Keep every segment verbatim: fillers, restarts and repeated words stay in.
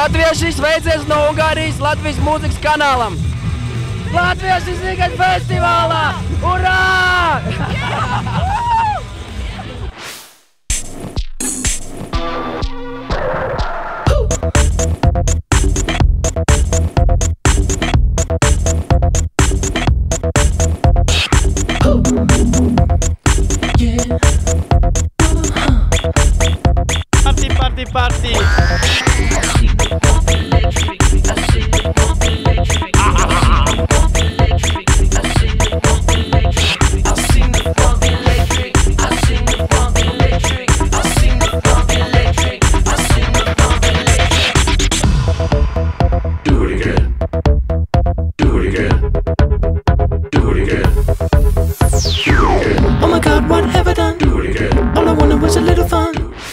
Latvieši sveicies no Ungārijas Latvijas mūzikas kanālam! Latvieši Zigaļu festivālā! Urā! Party, party, party! Oh my God, what have I done? Do it again. All I wanted was a little fun.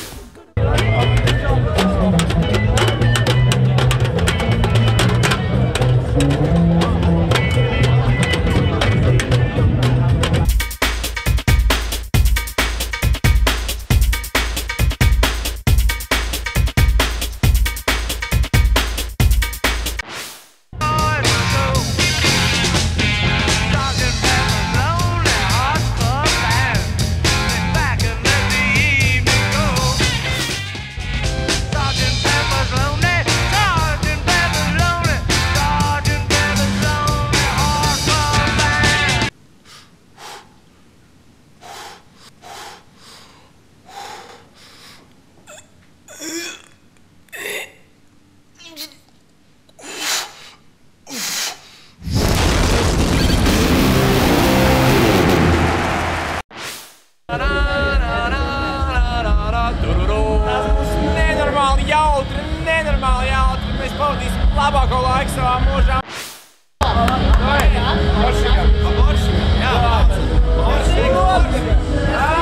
Nenormāli jautri, nenormāli jautri. Mēs pavadīsim labāko laiku savā mūžā. Boršikam, boršikam, jā, boršikam, boršikam.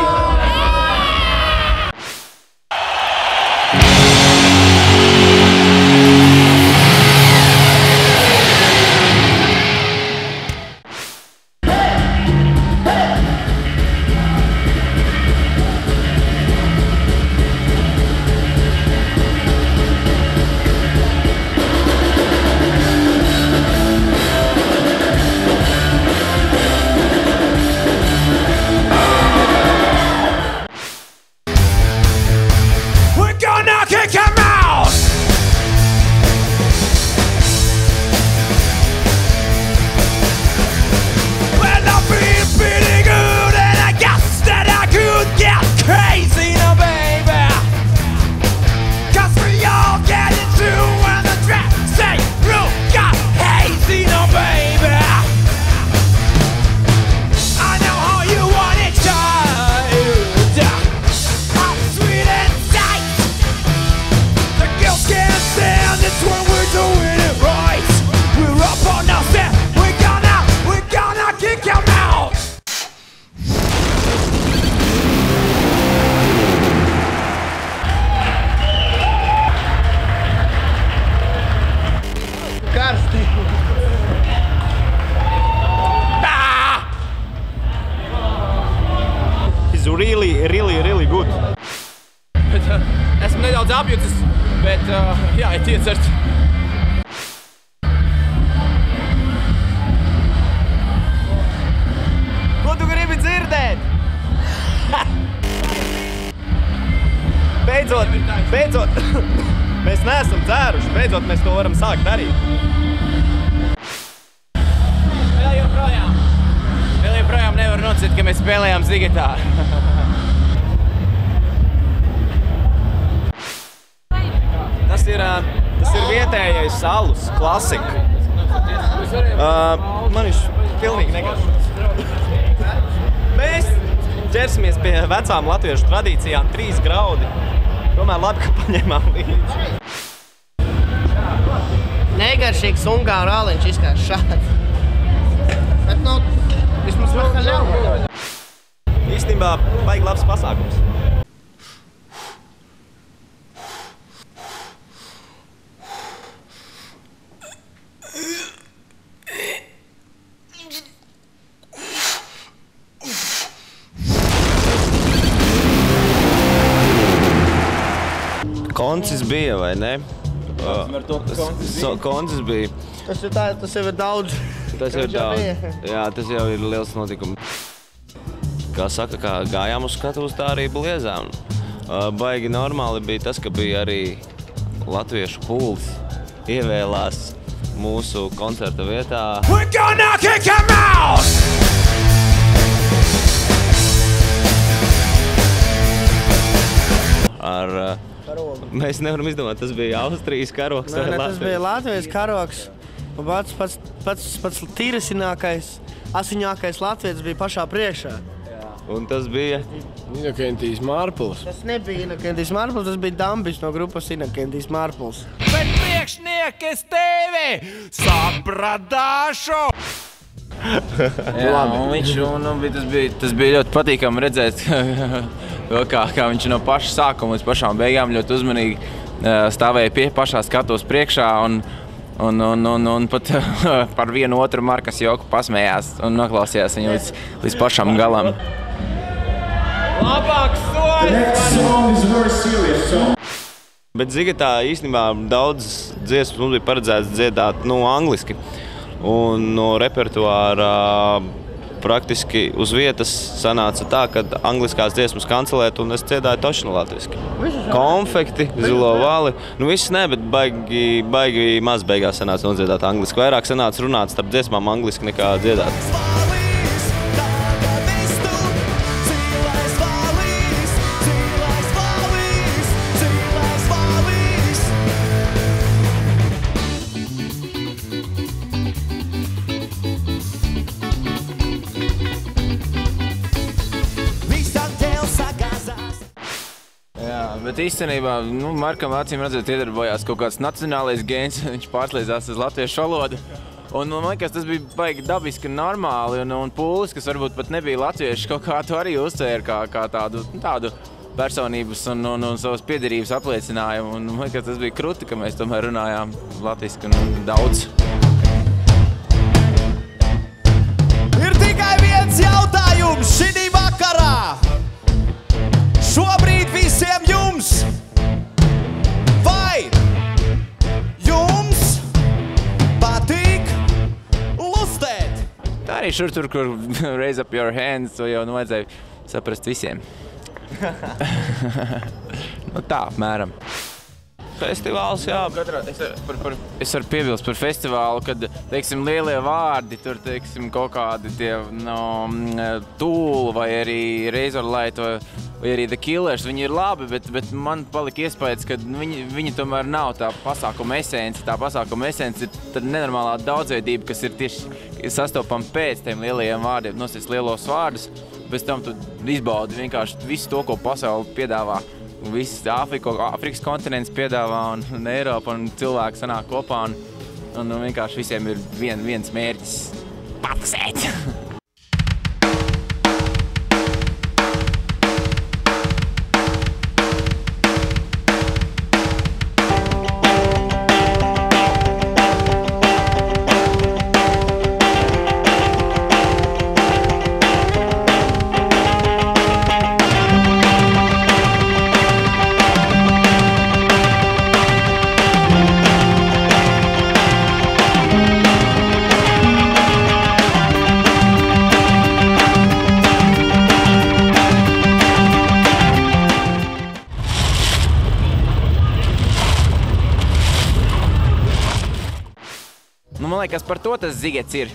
It's really, really, really good. Bet, uh, esmu nedaudz apjucis, bet uh, jā, ir iecerts. Ko tu gribi dzirdēt? Beidzot, beidzot, mēs neesam dzēruši, beidzot mēs to varam sākt darīt. Vēl joprojām. Vēl joprojām nevar nocīt, ka mēs spēlējām Zigetā. Tas ir, tas ir vietējais salus, klasika. Uh, man viņš pilnīgi negaršo. Mēs ķersimies pie vecām latviešu tradīcijām, trīs graudi. Tomēr labi, ka paņemām līdzi. Negaršīgs ungāru āliņš izskās šādi. Bet, nu, vismaz vakar ļauj. Īstenībā baigi labs pasākums. Koncis bija, vai ne? Uh, so, koncis bija. Tas ir tā, tas jau ir daudz. Tas jau ir daudz. Jā, tas jau ir liels notikums. Kā saka, kā gājām uz skatuves, tā arī bliezām. Baigi normāli bija tas, ka bija arī latviešu pulks ievēlās mūsu koncerta vietā. We're gonna kick him out! Ar, Karogu. mēs nevaram izdomāt, tas bija Austrijas karogs Nē, vai ne, tas Latvijas? bija Latvijas karogs. Un pats, pats, pats, pats tīrasinākais, asiņākais latvietis bija pašā priekšā. Un tas bija Inokentijs Mārpuls. Tas nebija Inokentijs Mārpuls, tas bija Dambis no grupas Inokentijs Mārpuls. Bet priekšnieki es tevi sapradāšu! Jā, un viņš, un, un, tas, bija, tas bija ļoti patīkami redzēt, kā, kā viņš no paša sākuma līdz pašām beigām ļoti uzmanīgi uh, stāvēja pie pašā skatuves priekšā un, un, un, un, un pat par vienu otru Markas joku pasmējās un noklausījās viņu līdz, līdz pašam galam. labāks soļs! Bet Zigatā īstenībā daudz dziesmas mums bija paredzēts dziedāt nu, angliski. Un no repertuāra praktiski uz vietas sanāca tā, ka angliskās dziesmas kancelēt un es dziedāju točnu latviski. Konfekti, zilo vali. Nu viss ne, bet baigi, baigi maz beigās sanāca nodziedāt angliski. Vairāk sanāca runāt starp dziesmām angliski nekā dziedāt. Bet īstenībā, nu, Markam acīm redzot iedarbojās kaut kāds nacionālais gēns, viņš pārslēdzās uz latviešu valodu. Un man liekas, tas bija baigi dabiski un normāli, un, un Pūlis, kas varbūt pat nebija latvieši, kaut kā to arī uztvēra kā, kā tādu, tādu personības un, un, un savas piederības apliecinājumu. Un man liekas, tas bija kruti, ka mēs tomēr runājām latviski un daudz. Ir tikai viens jautājums šī vakarā! Šobrīd visiem jums, vai jums patīk lustēt? Tā arī šur tur, kur raise up your hands, to jau nu vajadzēja saprast visiem. Nu tā, apmēram. Festivāls, jā. Katrā, es, par, par, es varu piebilst par festivālu, kad, teiksim, lielie vārdi, tur, teiksim, kaut kādi tie, no, Tool vai arī Razorlight vai, vai arī The Killers, viņi ir labi, bet, bet man palika iespējas, ka viņi, viņi tomēr nav tā pasākuma esence. Tā pasākuma esence ir tad nenormālā daudzveidība, kas ir tieši sastopama pēc tiem lielajiem vārdiem, nosist lielos vārdus, bez tam tu izbaudi vienkārši visu to, ko pasauli piedāvā. Viss Āfrika, Āfrikas kontinents piedāvā un, un Eiropa un cilvēki sanāk kopā un, un, un vienkārši visiem ir vien, viens mērķis – patasēt! Man liekas, par to tas Zigets ir.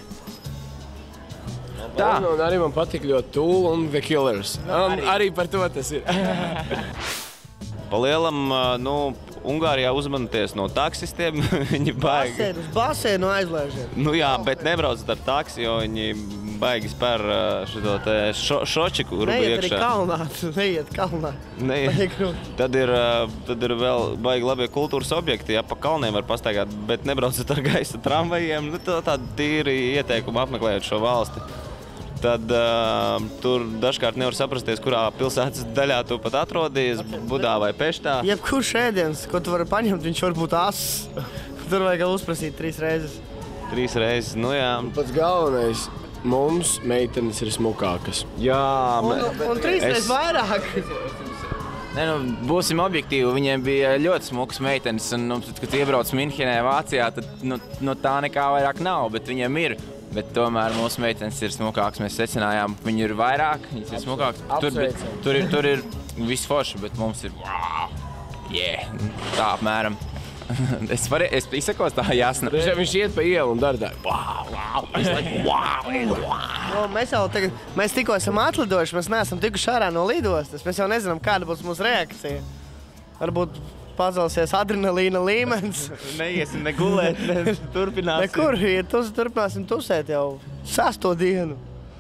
Tā. Un arī man patīk ļoti Tool un The Killers. Un arī par to tas ir. Pa lielam, nu, Ungārijā uzmanieties no taksistiem, viņi baigi. Basēnu, uz basēnu aizlaižiet. Nu jā, bet nebraucat ar taksi, jo viņi baigi spēr šito te šo, šočiku rubu Neiet arī iekšā. kalnā, neiet kalnā. Neiet. Tad ir, tad ir vēl baigi labie kultūras objekti, jā, pa kalniem var pastaigāt, bet nebraucat ar gaisa tramvajiem. Nu, tā tāda tīri ieteikuma apmeklējot šo valsti. Tad uh, tur dažkārt nevar saprasties, kurā pilsētas daļā tu pat atrodies, Budā vai Peštā. Jebkurš ēdiens, ko tu vari paņemt, viņš var būt ass. Tur vajag uzprasīt trīs reizes. Trīs reizes, nu jā. Pats galvenais, mums meitenes ir smukākas. Jā, Un, un trīs es- reizes vairāk. Ne, nu, būsim objektīvi, viņiem bija ļoti smukas meitenes, un, nu, kad iebrauc Minhenē, Vācijā, tad nu, nu, tā nekā vairāk nav, bet viņiem ir. Bet tomēr mūsu meitenes ir smukākas, mēs secinājām, viņi ir vairāk, viņas ir smukākas. Tur, bet, tur ir, tur ir viss forši, bet mums ir wow, yeah, tā apmēram. Es varu, es izsakos tā jāsna. Viņš iet pa ielu un dara tā, wow, wow, wow, wow. No, mēs jau tagad, mēs tikko esam atlidojuši, mēs neesam tikuši ārā no lidostas. Mēs jau nezinām, kāda būs mūsu reakcija. Varbūt pacelsies adrenalīna līmenis. Neiesim ne gulēt, ne turpināsim. Nekur, ja tus, turpināsim tusēt jau sesto dienu.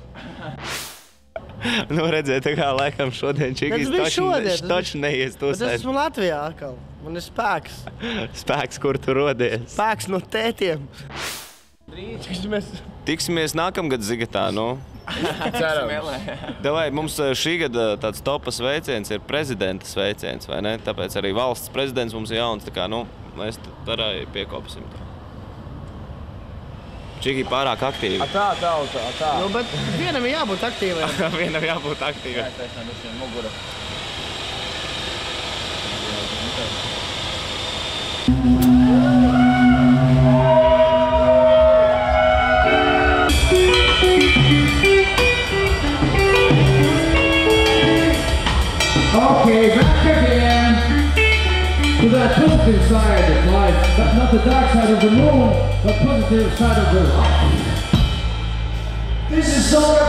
Nu, redziet, tā kā laikam šodien Čigis taču neies tusēt. Bet es esmu Latvijā atkal. Man ir spēks. Spēks, kur tu rodies. Spēks no tētiem. Tiksimies. Tiksimies nākamgad Zigatā, nu. Cerams. Davai, mums šī gada tāds topa sveiciens ir prezidenta sveiciens, vai ne? Tāpēc arī valsts prezidents mums ir jauns, tā kā, nu, mēs arī piekopsim to. Čigi pārāk aktīvi. A tā, tā, tā, tā. Nu, bet vienam ir jābūt aktīviem. Vienam jābūt aktīviem. Jā, es esmu uz muguru. Okay, back again to that positive side of life. That's not the dark side of the moon, but positive side of the life. This is so